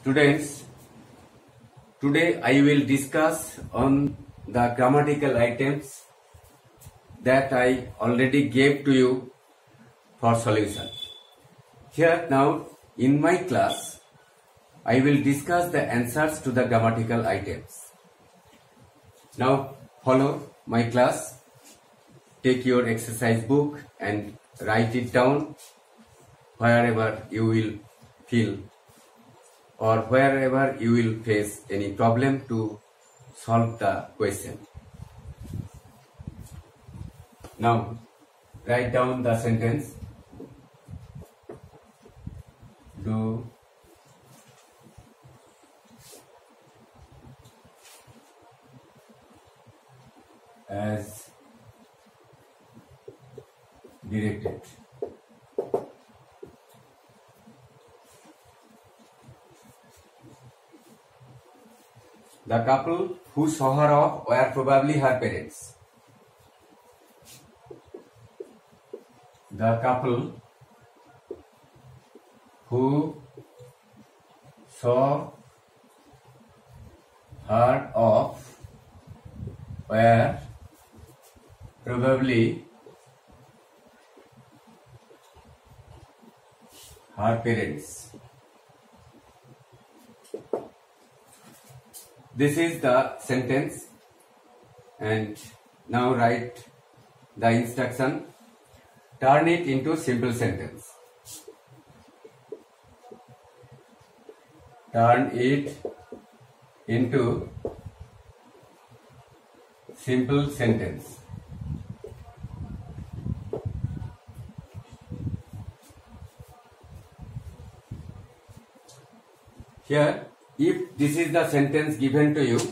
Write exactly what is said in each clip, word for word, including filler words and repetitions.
Students, today I will discuss on the grammatical items that I already gave to you for solution. Here now in my class, I will discuss the answers to the grammatical items. Now follow my class, take your exercise book and write it down wherever you will feel or wherever you will face any problem to solve the question. Now write down the sentence. Do as directed. The couple who saw her off were probably her parents. The couple who saw her off were probably her parents. This is the sentence, and now write the instruction. Turn it into simple sentence. Turn it into simple sentence. Here, if this is the sentence given to you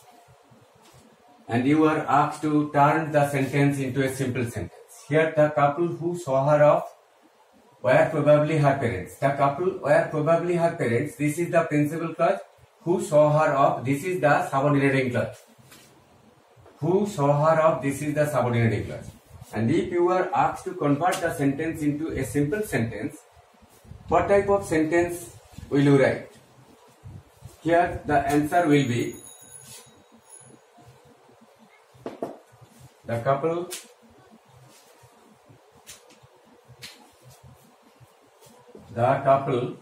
and you are asked to turn the sentence into a simple sentence. Here the couple who saw her off were probably her parents. The couple were probably her parents. This is the principal clause. Who saw her off? This is the subordinating clause. Who saw her off? This is the subordinating clause. And if you are asked to convert the sentence into a simple sentence, what type of sentence will you write? Here the answer will be the couple the couple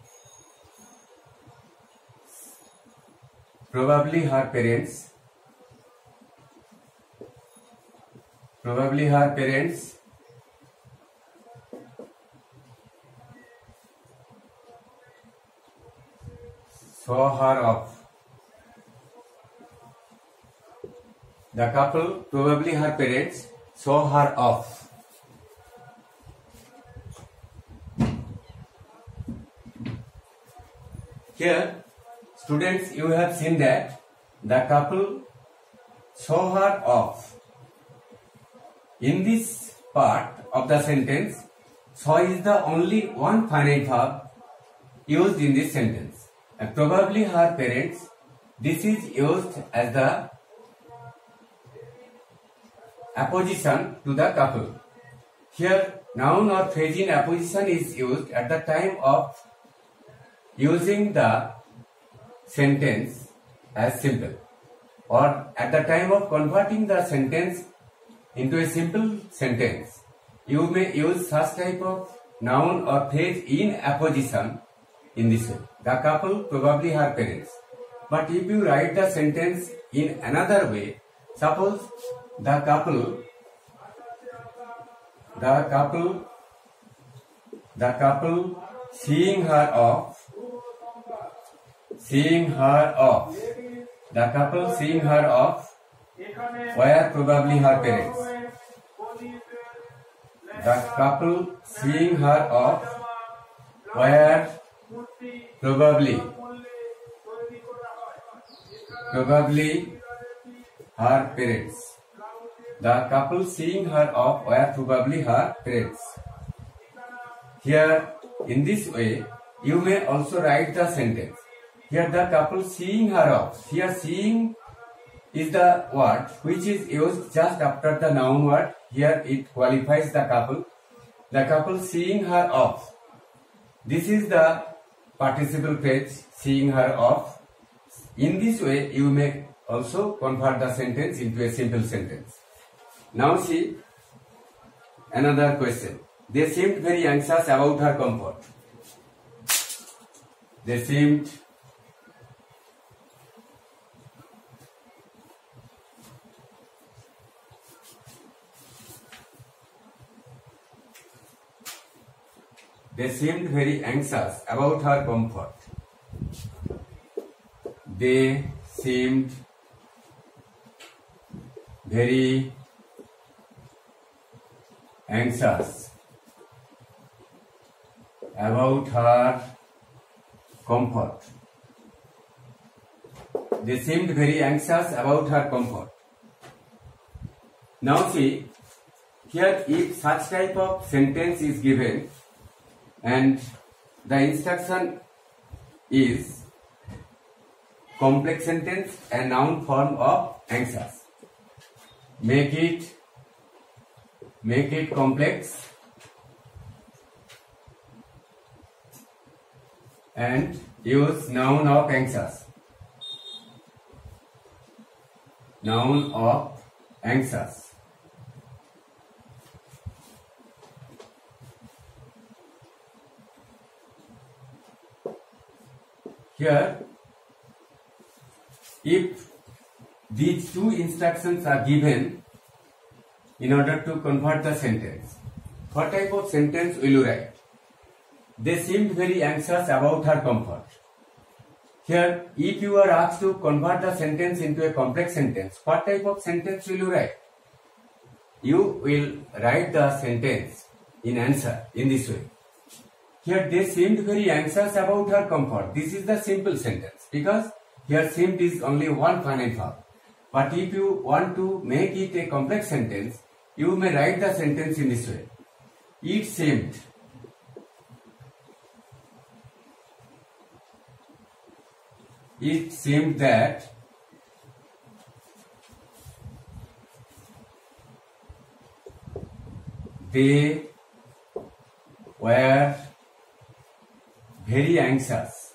probably her parents probably her parents saw her off. The couple, probably her parents, saw her off. Here, students, you have seen that the couple saw her off. In this part of the sentence, saw is the only one finite verb used in this sentence. And probably her parents, this is used as the apposition to the couple. Here noun or phrase in apposition is used at the time of using the sentence as simple, or at the time of converting the sentence into a simple sentence. You may use such type of noun or phrase in apposition in this way. The couple, probably her parents. But if you write the sentence in another way, suppose the couple, the couple, the couple seeing her off, seeing her off, the couple seeing her off were probably her parents. The couple seeing her off were probably probably her parents. The couple seeing her off were probably her parents. Here, in this way, you may also write the sentence. Here, the couple seeing her off. Here, seeing is the word which is used just after the noun word. Here, it qualifies the couple. The couple seeing her off. This is the participle phrase, seeing her off. In this way, you may also convert the sentence into a simple sentence. Now see another question. They seemed very anxious about her comfort. They seemed They seemed very anxious about her comfort. They seemed very anxious about her comfort. They seemed very anxious about her comfort. Now see, here if such type of sentence is given and the instruction is complex sentence and noun form of anxious, make it make it complex and use noun of anxious. Noun of anxious. Here, if these two instructions are given in order to convert the sentence, what type of sentence will you write? They seemed very anxious about her comfort. Here, if you are asked to convert the sentence into a complex sentence, what type of sentence will you write? You will write the sentence in answer in this way. Here they seemed very anxious about her comfort. This is the simple sentence because here seemed is only one finite form. But if you want to make it a complex sentence, you may write the sentence in this way. It seemed It seemed that they were very anxious.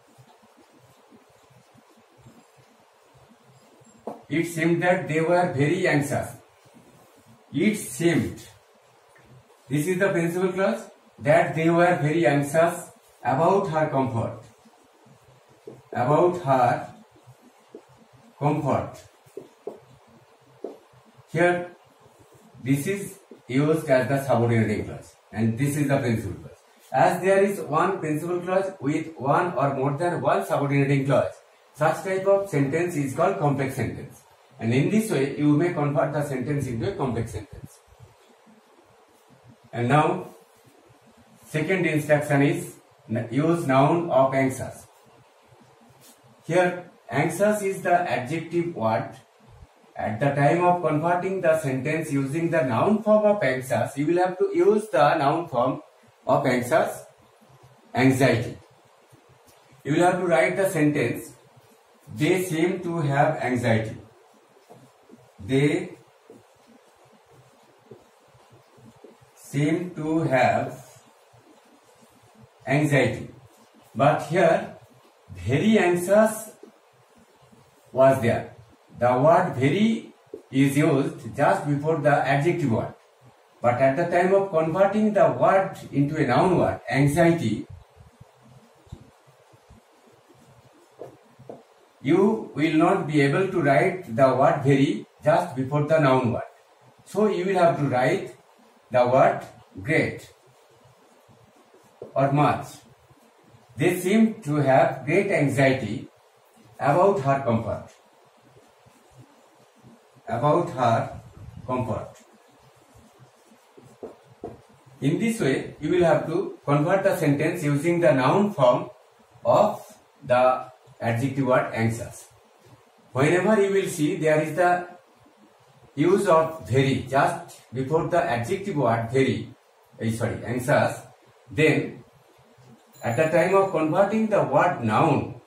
It seemed that they were very anxious. It seemed, this is the principal clause, that they were very anxious about her comfort. About her comfort. Here, this is used as the subordinating clause and this is the principal clause. As there is one principal clause with one or more than one subordinating clause, such type of sentence is called complex sentence. And in this way, you may convert the sentence into a complex sentence. And now, second instruction is use noun of anxious. Here, anxious is the adjective word. At the time of converting the sentence using the noun form of anxious, you will have to use the noun form of anxious, anxiety. You will have to write the sentence, they seem to have anxiety. They seem to have anxiety. But here, very anxious was there. The word very is used just before the adjective word. But at the time of converting the word into a noun word, anxiety, you will not be able to write the word very just before the noun word. So you will have to write the word great or much. They seem to have great anxiety about her comfort. About her comfort. In this way, you will have to convert the sentence using the noun form of the adjective word anxious. Whenever you will see there is the use of very just before the adjective word very, eh, sorry, anxious, then at the time of converting the word noun,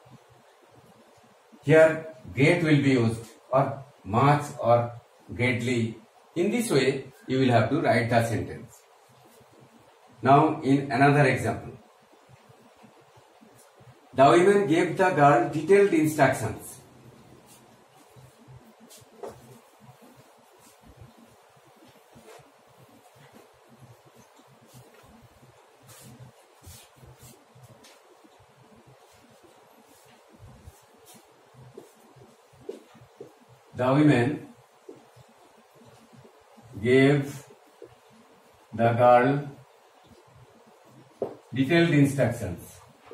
here great will be used or much or greatly. In this way, you will have to write the sentence. Now, in another example, The women gave the girl detailed instructions. The women gave the girl detailed instructions.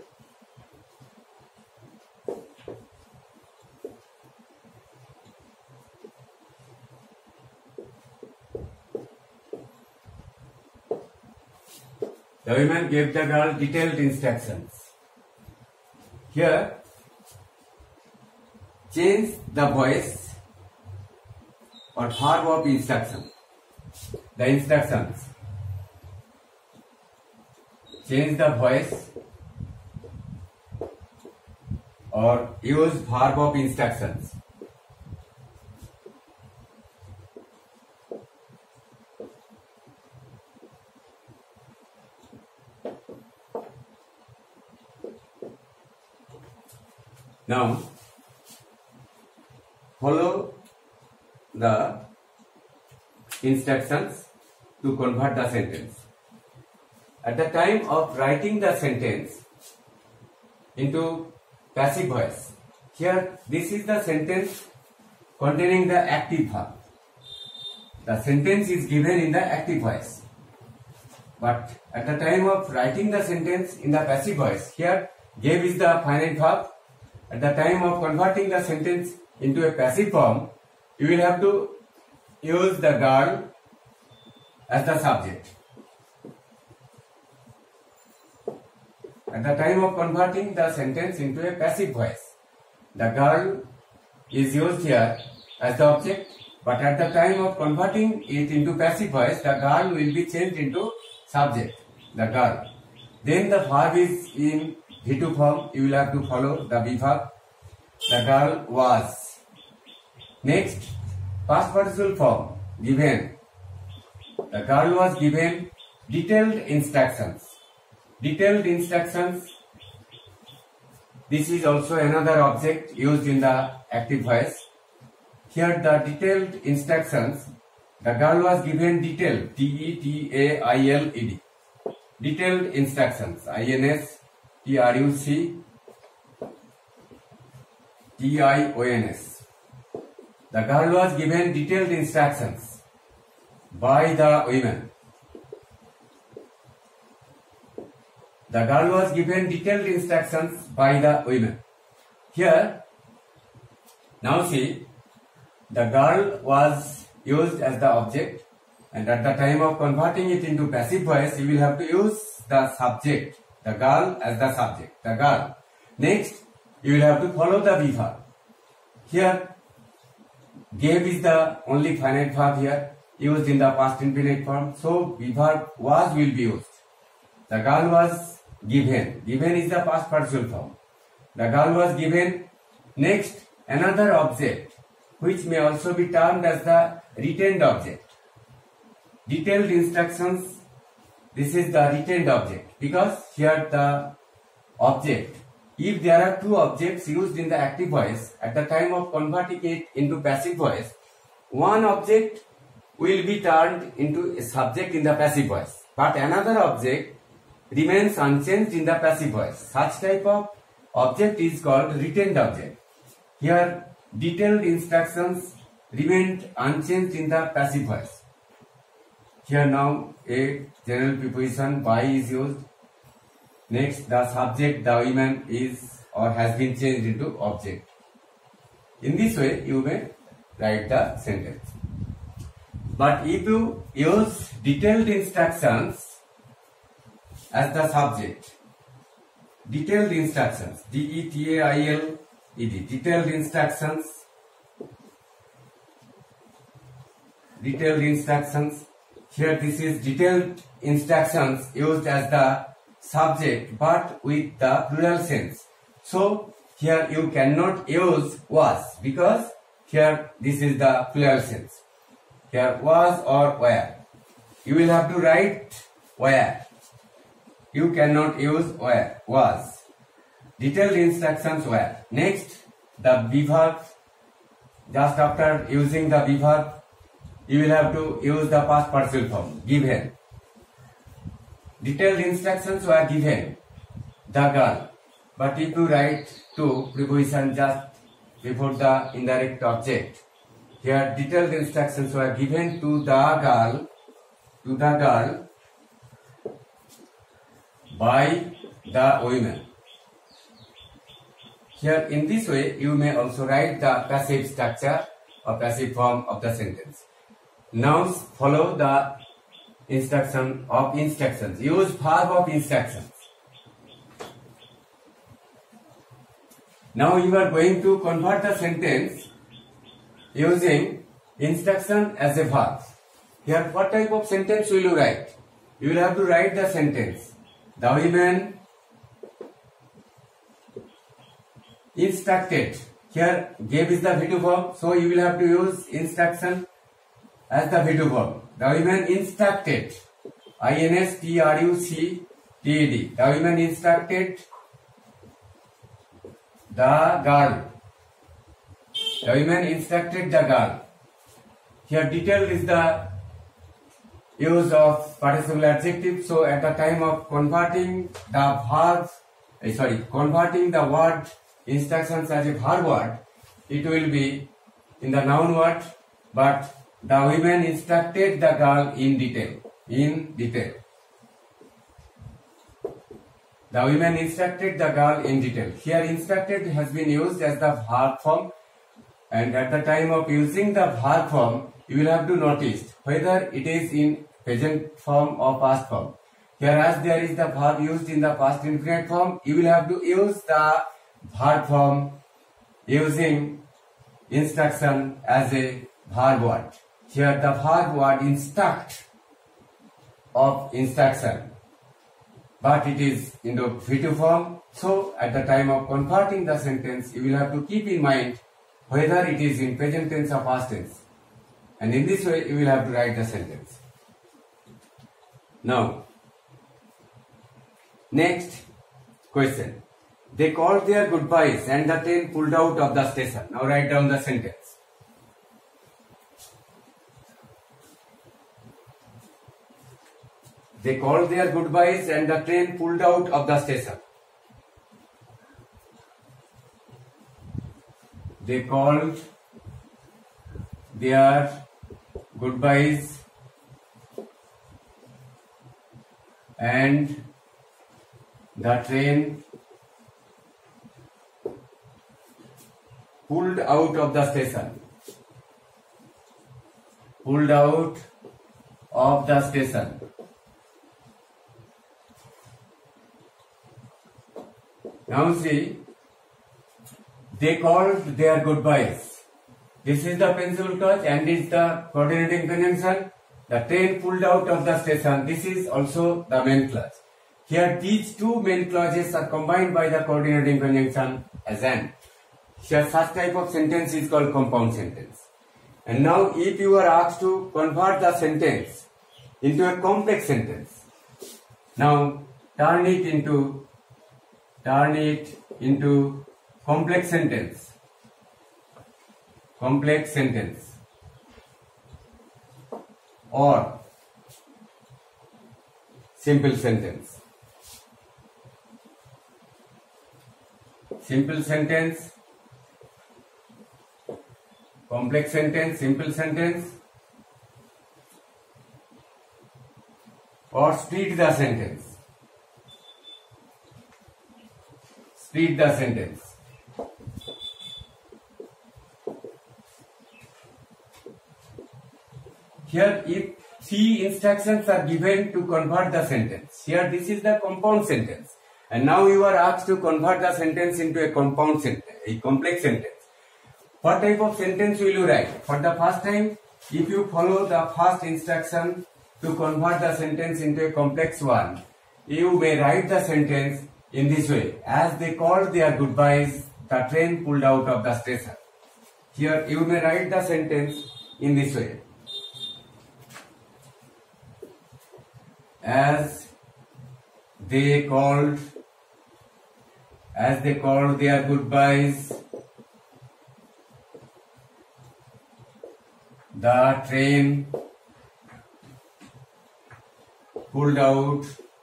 The women gave the girl detailed instructions. Here, change the voice or verb of instruction. The instructions. Change the voice or use verb of instructions. Now, follow the instructions to convert the sentence. At the time of writing the sentence into passive voice, here this is the sentence containing the active verb. The sentence is given in the active voice. But at the time of writing the sentence in the passive voice, here gave is the finite verb. At the time of converting the sentence into a passive form, you will have to use the girl as the subject. At the time of converting the sentence into a passive voice, the girl is used here as the object, but at the time of converting it into passive voice, the girl will be changed into subject, the girl. Then the verb is in V two form, you will have to follow the V verb. The girl was. Next, past participle form, given. The girl was given detailed instructions. Detailed instructions. This is also another object used in the active voice. Here the detailed instructions. The girl was given detailed. D E T A I L E D. Detailed instructions. I N S T R U C T I O N S. The girl was given detailed instructions by the women. The girl was given detailed instructions by the women. Here, now see, the girl was used as the object, and at the time of converting it into passive voice, you will have to use the subject, the girl as the subject, the girl. Next, you will have to follow the V verb. Here, gave is the only finite verb here, used in the past infinite form. So, V verb was will be used. The girl was given. Given is the past participle form. The girl was given. Next, another object, which may also be termed as the retained object. Detailed instructions. This is the retained object, because here the object, if there are two objects used in the active voice, at the time of converting it into passive voice, one object will be turned into a subject in the passive voice, but another object remains unchanged in the passive voice. Such type of object is called retained object. Here, detailed instructions remained unchanged in the passive voice. Here now a general preposition by is used. Next, the subject, the woman, is or has been changed into object. In this way, you may write the sentence. But if you use detailed instructions as the subject, detailed instructions, D E T A I L E D, detailed instructions, detailed instructions. Here this is detailed instructions used as the subject but with the plural sense. So here you cannot use was, because here this is the plural sense. Here was or were. You will have to write were. You cannot use were, was. Detailed instructions were. Next, the be verb. Just after using the be verb, you will have to use the past partial form, given. Detailed instructions were given the girl, but if you write to preposition just before the indirect object, here detailed instructions were given to the girl, to the girl by the women. Here in this way, you may also write the passive structure or passive form of the sentence. Nouns follow the instruction of instructions. Use verb of instructions. Now you are going to convert the sentence using instruction as a verb. Here what type of sentence will you write? You will have to write the sentence. The women instructed. Here gave is the V two form, so you will have to use instruction as the V two form. The women instructed. I N S T R U C T E D. The women instructed the girl. The women instructed the girl. Here detailed is the use of participle adjective. So at the time of converting the verb, eh, sorry, converting the word instructions as a verb word, it will be in the noun word, but the women instructed the girl in detail. In detail. The women instructed the girl in detail. Here instructed has been used as the verb form, and at the time of using the verb form, you will have to notice whether it is in present form or past form. Here as there is the verb used in the past infinite form, you will have to use the verb form using instruction as a verb word. Here the verb word instruct of instruction, but it is in the V two form. So at the time of converting the sentence, you will have to keep in mind whether it is in present tense or past tense, and in this way you will have to write the sentence. Now, next question. They called their goodbyes and the train pulled out of the station. Now write down the sentence. They called their goodbyes and the train pulled out of the station. They called their goodbyes and the train pulled out of the station. Pulled out of the station. Now see, they called their goodbyes. This is the principal clause and is the coordinating conjunction. The train pulled out of the station. This is also the main clause. Here these two main clauses are combined by the coordinating conjunction as an. Here such type of sentence is called compound sentence. And now if you are asked to convert the sentence into a complex sentence, now turn it into turn it into complex sentence. Complex sentence or simple sentence. Simple sentence, complex sentence, simple sentence, or split the sentence. Split the sentence. Here if three instructions are given to convert the sentence. Here this is the compound sentence. And now you are asked to convert the sentence into a compound sentence, a complex sentence. What type of sentence will you write? For the first time, if you follow the first instruction to convert the sentence into a complex one, you may write the sentence in this way. As they called their goodbyes, the train pulled out of the station. Here you may write the sentence in this way. As they called as they called their goodbyes, the train pulled out,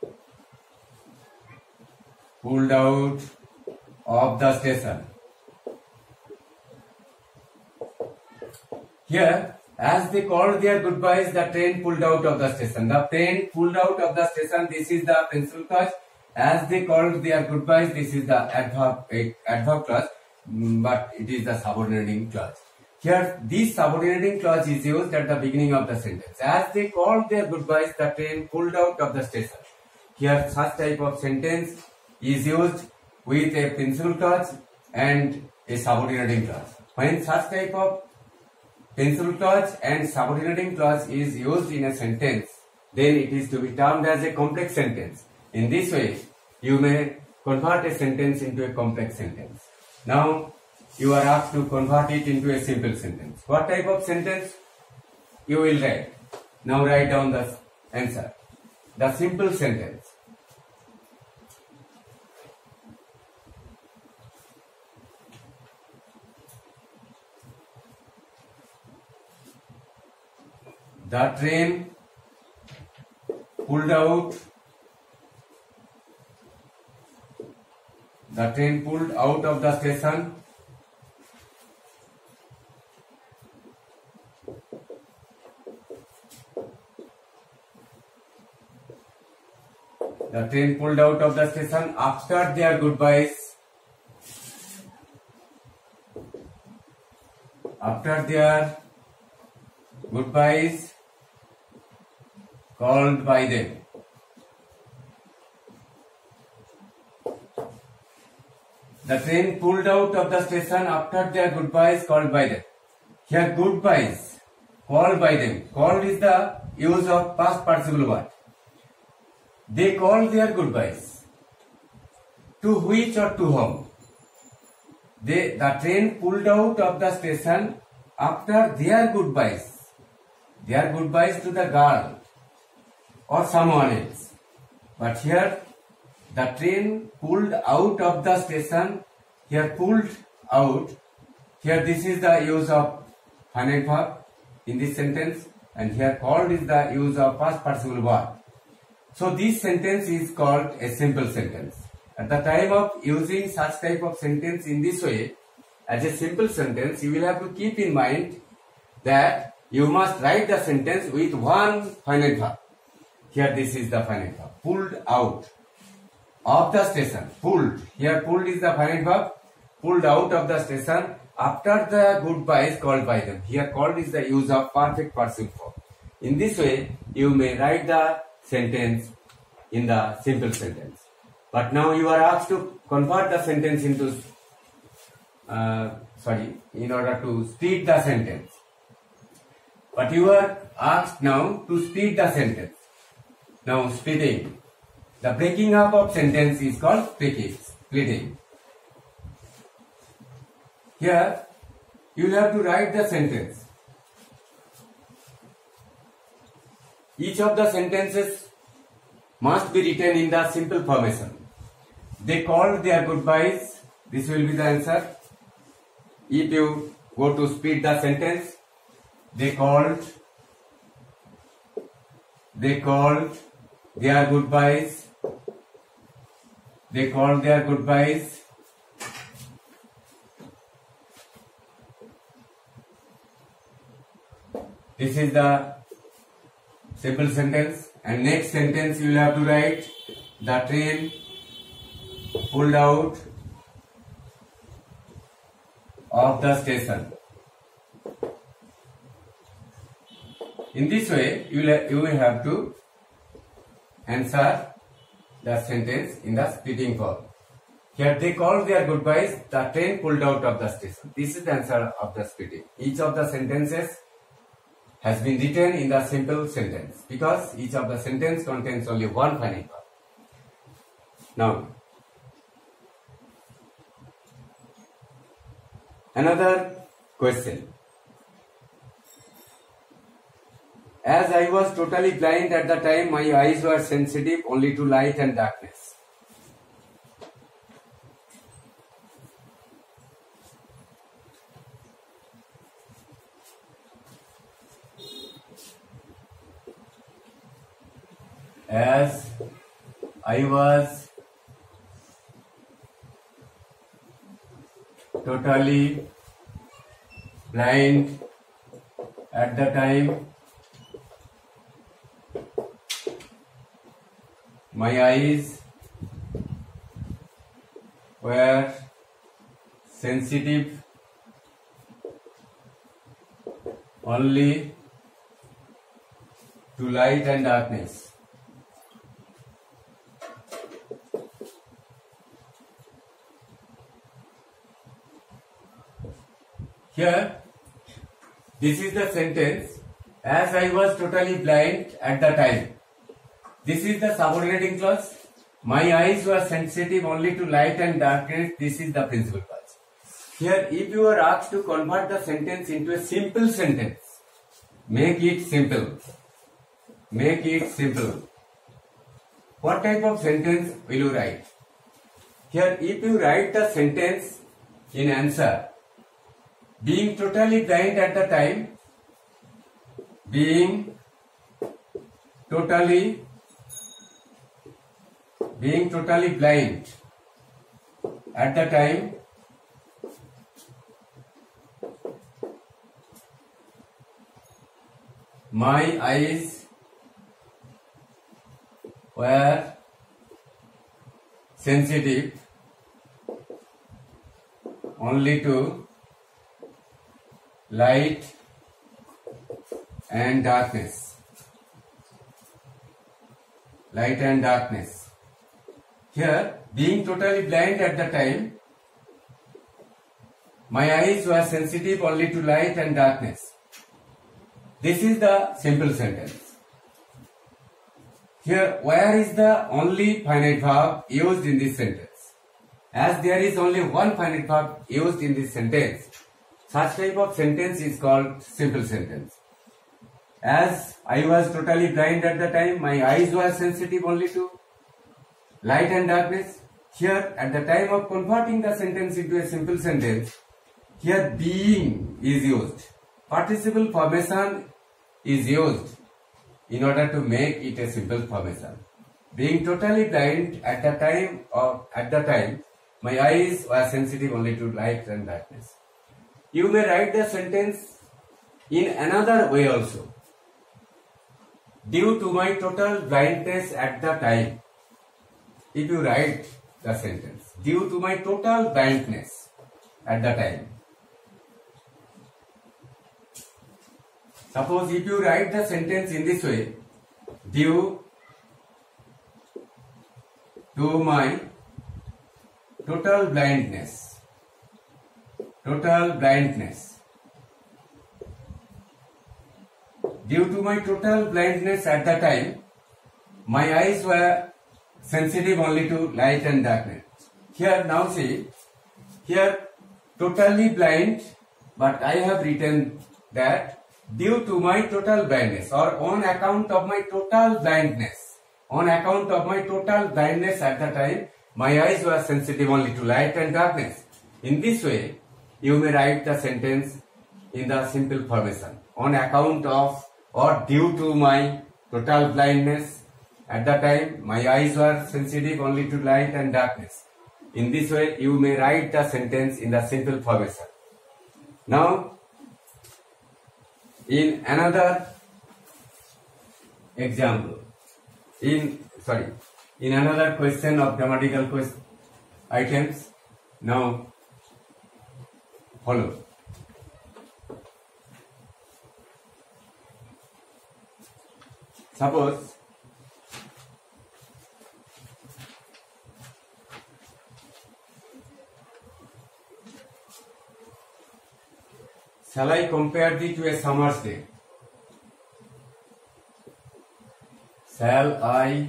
pulled out of the station. Here, as they called their goodbyes, the train pulled out of the station. The train pulled out of the station. This is the pencil clause. As they called their goodbyes, this is the adverb, adverb clause, but it is the subordinating clause. Here, this subordinating clause is used at the beginning of the sentence. As they called their goodbyes, the train pulled out of the station. Here, such type of sentence is used with a pencil clause and a subordinating clause. When such type of pencil clause and subordinating clause is used in a sentence, then it is to be termed as a complex sentence. In this way, you may convert a sentence into a complex sentence. Now, you are asked to convert it into a simple sentence. What type of sentence you will write? Now write down the answer. The simple sentence. The train pulled out. The train pulled out of the station. The train pulled out of the station after their goodbyes. After their goodbyes called by them. The train pulled out of the station after their goodbyes called by them. Here goodbyes, called by them. Called is the use of past participle word. They called their goodbyes. To which or to whom? They, the train pulled out of the station after their goodbyes. Their goodbyes to the girl or someone else. But here the train pulled out of the station. Here pulled out. Here this is the use of finite verb in this sentence, and here called is the use of past participle word. So this sentence is called a simple sentence. At the time of using such type of sentence in this way, as a simple sentence, you will have to keep in mind that you must write the sentence with one finite verb. Here this is the finite verb. Pulled out of the station. Pulled. Here pulled is the finite verb. Pulled out of the station after the goodbyes called by them. Here called is the use of perfect participle form. In this way, you may write the sentence in the simple sentence. But now you are asked to convert the sentence into, uh, sorry, in order to speed the sentence. But you are asked now to speed the sentence. Now speeding. The breaking up of sentence is called splitting. Here you will have to write the sentence. Each of the sentences must be written in the simple formation. They called their goodbyes. This will be the answer. If you go to speed the sentence, they called, they called their goodbyes, they called their goodbyes. This is the simple sentence, and next sentence you will have to write, the train pulled out of the station. In this way, you will, you will have to answer the sentence in the splitting form. Here they called their goodbyes, the train pulled out of the station. This is the answer of the splitting. Each of the sentences has been written in the simple sentence because each of the sentence contains only one finite verb. Now, another question. As I was totally blind at the time, my eyes were sensitive only to light and darkness. as I was totally blind at the time, my eyes were sensitive only to light and darkness. Here, this is the sentence, as I was totally blind at the time. This is the subordinating clause. My eyes were sensitive only to light and darkness. This is the principal clause. Here, if you are asked to convert the sentence into a simple sentence, make it simple. Make it simple. What type of sentence will you write? Here, if you write the sentence in answer, being totally blind at the time, being totally, being totally blind at the time, my eyes were sensitive only to light and darkness. Light and darkness. Here, being totally blind at the time, my eyes were sensitive only to light and darkness. This is the simple sentence. Here, where is the only finite verb used in this sentence? As there is only one finite verb used in this sentence, such type of sentence is called simple sentence. As I was totally blind at the time, my eyes were sensitive only to light and darkness. Here, at the time of converting the sentence into a simple sentence, here being is used. Participle formation is used in order to make it a simple formation. Being totally blind at the time of at the time, my eyes were sensitive only to light and darkness. You may write the sentence in another way also. Due to my total blindness at the time. If you write the sentence, due to my total blindness at the time. Suppose if you write the sentence in this way, due to my total blindness, total blindness, due to my total blindness at the time, my eyes were sensitive only to light and darkness. Here now see, here totally blind, but I have written that due to my total blindness or on account of my total blindness, on account of my total blindness at the time, my eyes were sensitive only to light and darkness. In this way, you may write the sentence in the simple formation. On account of or due to my total blindness at the time, my eyes were sensitive only to light and darkness. In this way, you may write the sentence in the simple formation. Now, in another example, in sorry, in another question of grammatical question items, now follow. Suppose shall I compare thee to a summer's day? Shall I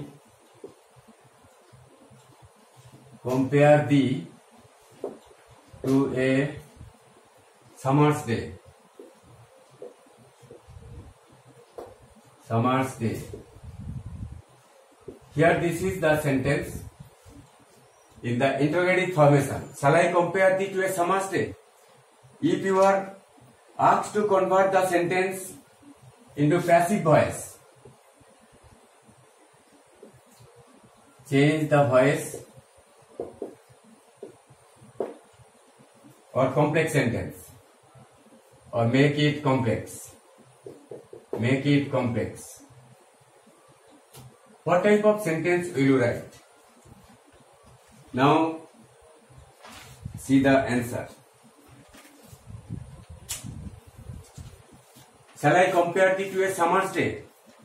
compare thee to a summer's day? Summer's day. Here this is the sentence in the interrogative formation. Shall I compare thee to a summer's day? If you are asked to convert the sentence into passive voice, change the voice or complex sentence or make it complex. Make it complex. What type of sentence will you write? Now see the answer. Shall I compare it to a summer's day?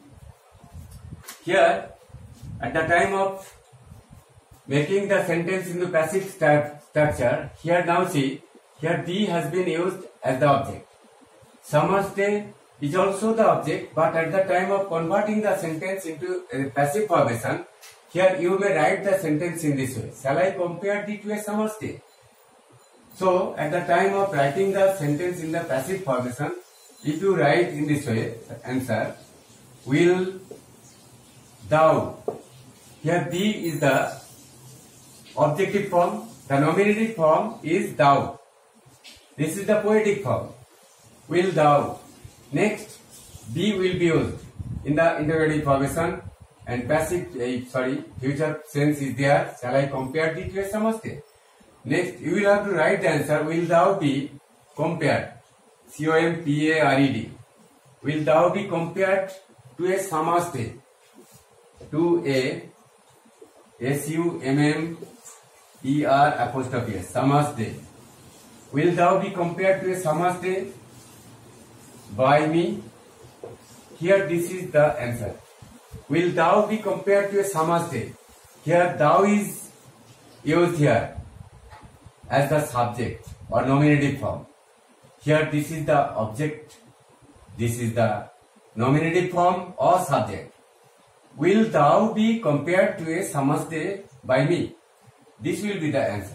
Here, at the time of making the sentence into passive structure, here now see, here the has been used as the object. Summer's day is also the object, but at the time of converting the sentence into a passive formation, here you may write the sentence in this way. Shall I compare it to a summer's day? So, at the time of writing the sentence in the passive formation, if you write in this way, answer, will thou, here thee is the objective form, the nominative form is thou. This is the poetic form. Will thou. Next, be will be used in the interrogative formation and passive, uh, sorry, future tense is there. Shall I compare it to a summer's day? Next, you will have to write the answer. Will thou be compared? C O M P A R E D. Will thou be compared to a summer's day? To a S U M M E R apostrophe S, summer's day. Will thou be compared to a summer's day by me? Here this is the answer. Will thou be compared to a summer's day? Here thou is used here as the subject or nominative form. Here this is the object, this is the nominative form or subject. Will thou be compared to a summer's day by me? This will be the answer.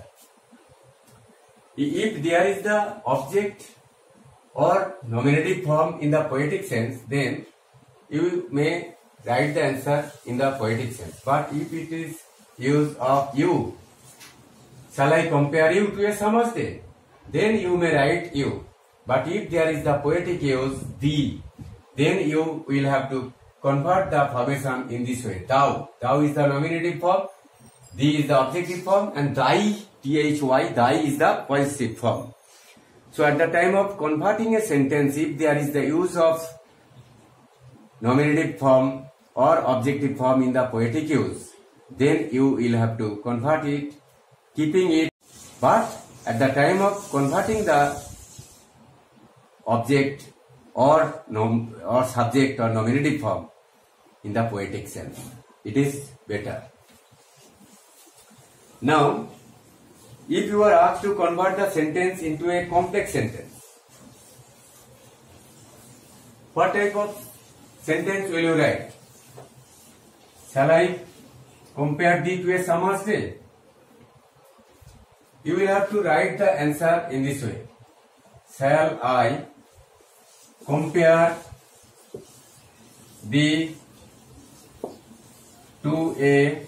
If there is the object or nominative form in the poetic sense, then you may write the answer in the poetic sense. But if it is use of you, shall I compare you to a summer's day? Then you may write you. But if there is the poetic use thee, then you will have to convert the formation in this way. Thou. Thou is the nominative form, thee is the objective form, and thy, T H Y, thy is the possessive form. So at the time of converting a sentence, if there is the use of nominative form or objective form in the poetic use, then you will have to convert it, keeping it. But at the time of converting the object or nom or subject or nominative form in the poetic sense, it is better. Now, if you are asked to convert the sentence into a complex sentence, what type of sentence will you write? Shall I compare thee to a summer's day? You will have to write the answer in this way. Shall I compare thee to a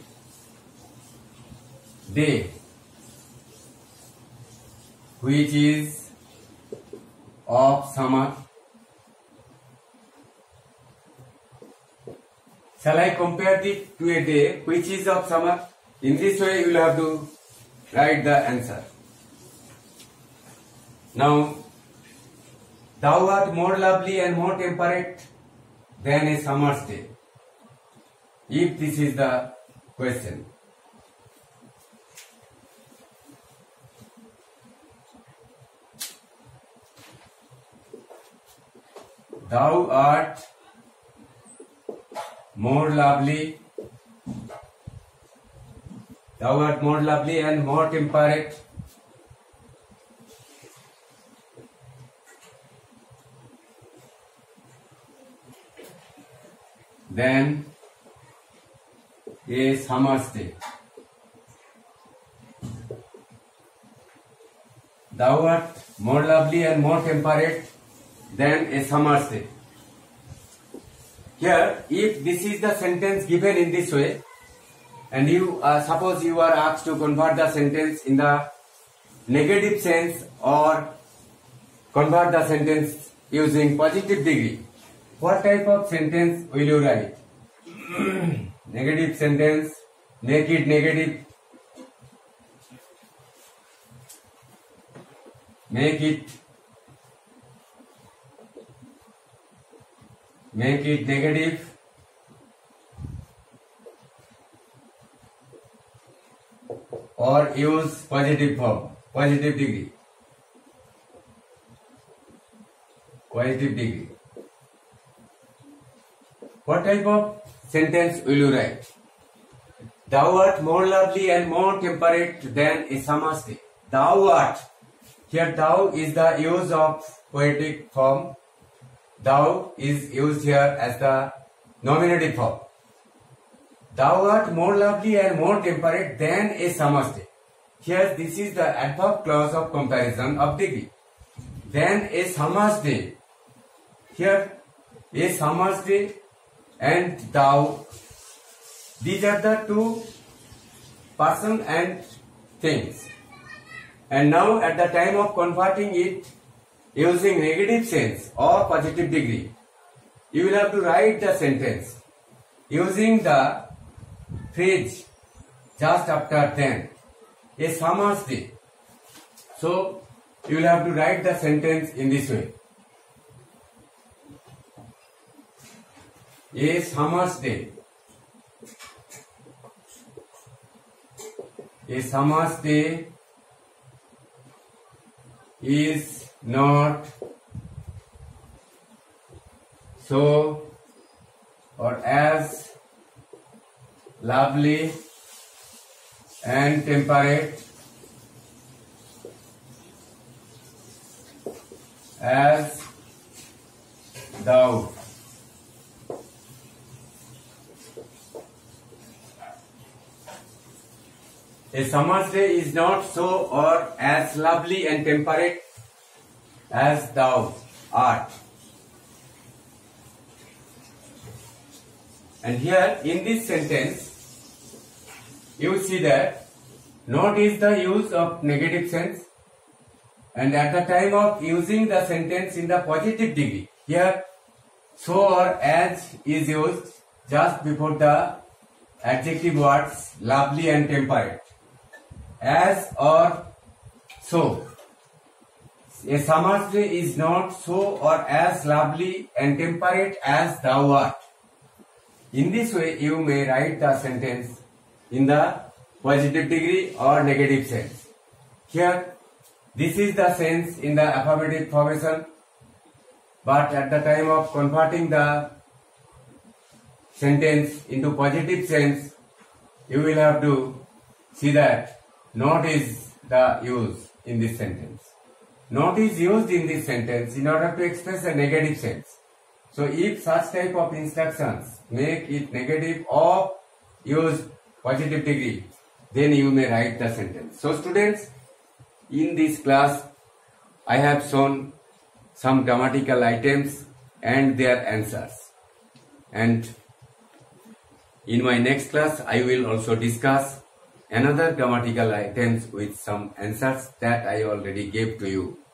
day which is of summer? Shall I compare it to a day which is of summer? In this way you will have to write the answer. Now, thou art more lovely and more temperate than a summer's day. If this is the question. Thou art more lovely, thou art more lovely and more temperate than a summer's day. Thou art more lovely and more temperate than a summer's day. Here, if this is the sentence given in this way, and you uh, suppose you are asked to convert the sentence in the negative sense or convert the sentence using positive degree, what type of sentence will you write? Negative sentence make it negative, make it make it negative, or use positive form, positive degree, positive degree. What type of sentence will you write? Thou art more lovely and more temperate than a summer's day. Thou art. Here thou is the use of poetic form. Thou is used here as the nominative form. Thou art more lovely and more temperate than a summer's day. Here this is the adverb clause of comparison of degree. Than a summer's day. Here a summer's day and thou. These are the two person and things. And now at the time of converting it using negative sense or positive degree, you will have to write the sentence using the phrase just after then, a summer's day. So you will have to write the sentence in this way. A summer's day. A summer's day is not so or as lovely and temperate as thou. A summer's day is not so or as lovely and temperate as thou art. And here in this sentence, you see that not is the use of negative sense, and at the time of using the sentence in the positive degree, here so or as is used just before the adjective words lovely and temperate. As or so. A summer's day is not so or as lovely and temperate as thou art. In this way, you may write the sentence in the positive degree or negative sense. Here, this is the sense in the affirmative formation, but at the time of converting the sentence into positive sense, you will have to see that not is the use in this sentence. Not is used in this sentence in order to express a negative sense. So if such type of instructions make it negative or use positive degree, then you may write the sentence. So students, in this class, I have shown some grammatical items and their answers. And in my next class, I will also discuss another grammatical items with some answers that I already gave to you.